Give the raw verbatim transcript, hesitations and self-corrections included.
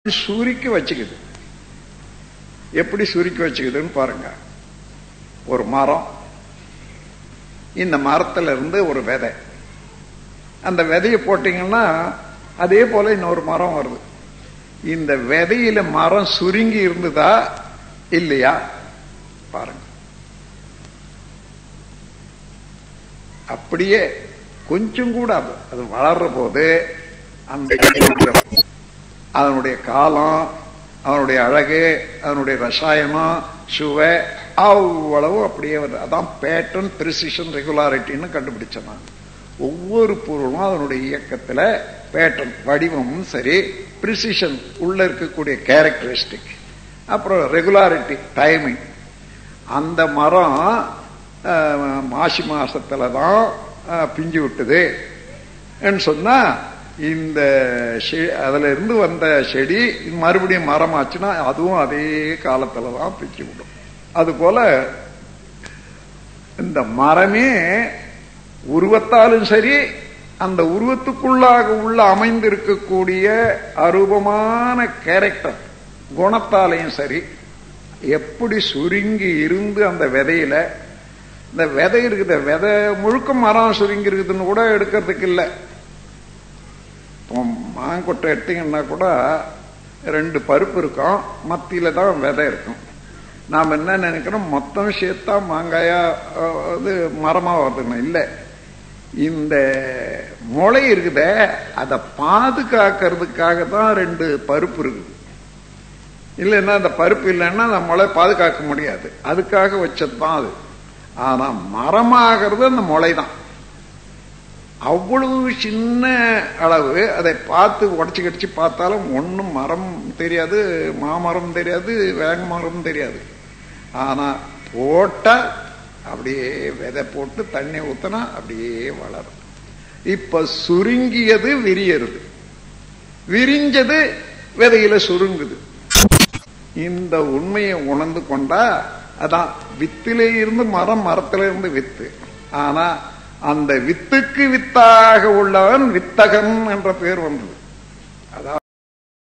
சுருக்கி வச்சுக்குது. எப்படி சுருக்கி வச்சுக்குதுன்னு பாருங்க. ஒரு மரம், இந்த மரத்துல இருந்து ஒரு விதை, அந்த விதையை போட்டீங்கன்னா அதே போல இன்னொரு மரம் வருது. இந்த விதையில மரம் சுருங்கி இருந்ததா இல்லையா பாருங்க. அப்படியே கொஞ்சம் கூட அது அது வளர்ற போது அந்த அதனுடைய காலம், அதனுடைய அழகு, அதனுடைய ரசாயனம், சுவை அவ்வளவு அப்படியே வருது. அதான் பேட்டர்ன், பிரிசிஷன், ரெகுலாரிட்டின்னு கண்டுபிடிச்சேன். ஒவ்வொரு பொருளும் அதனுடைய இயக்கத்துல பேட்டர்ன், வடிவமும் சரி, பிரிசிஷன் உள்ள இருக்கக்கூடிய கேரக்டரிஸ்டிக், அப்புறம் ரெகுலாரிட்டி, டைமிங். அந்த மரம் மாசி மாசத்துலதான் பிஞ்சு விட்டுது சொன்னா, இந்த அதுல இருந்து வந்த செடி மறுபடியும் மரமாச்சுன்னா அதுவும் அதே காலத்துலதான் பிச்சு விடும். அது போல இந்த மரமே உருவத்தாலும் சரி, அந்த உருவத்துக்குள்ளாக உள்ள அமைந்திருக்கக்கூடிய அரூபமான கேரக்டர் குணத்தாலையும் சரி, எப்படி சுருங்கி இருந்து அந்த விதையில, இந்த விதை இருக்குது, விதை முழுக்க மரம் சுருங்கி இருக்குதுன்னு கூட எடுக்கிறதுக்கு இல்லை. மாங்கொட்டை எடுத்தீங்கன்னா கூட ரெண்டு பருப்பு இருக்கும், மத்தியில தான் விதை இருக்கும். நாம் என்ன நினைக்கிறோம், மொத்தம் சேர்த்தா மாங்காயா அது மரமா வருதுன்னு இல்லை. இந்த முளை இருக்குத, அதை பாதுகாக்கிறதுக்காக தான் ரெண்டு பருப்பு இருக்குது. இல்லைன்னா அந்த பருப்பு இல்லைன்னா அந்த முளை பாதுகாக்க முடியாது, அதுக்காக வச்சதுதான் அது. ஆனா மரமாகிறது அந்த முளை தான். அவ்வளவு சின்ன அளவு, அதை பார்த்து உடச்சி கடிச்சு பார்த்தாலும் ஒன்னும் மரம் தெரியாது, மாமரம் தெரியாது, வேங்க மரம் தெரியாது. ஆனா போட்டா அப்படியே விதை போட்டு தண்ணி ஊத்தினா அப்படியே வளரும். இப்ப சுருங்கியது விரியறது, விரிஞ்சது விதையில சுருங்குது. இந்த உண்மையை உணர்ந்து கொண்டா அதான் வித்திலே இருந்து மரம், மரத்தில இருந்து வித்து. ஆனா அந்த வித்துக்கு வித்தாக உள்ளவன் வித்தகன் என்ற பெயர் வந்தது. அதாவது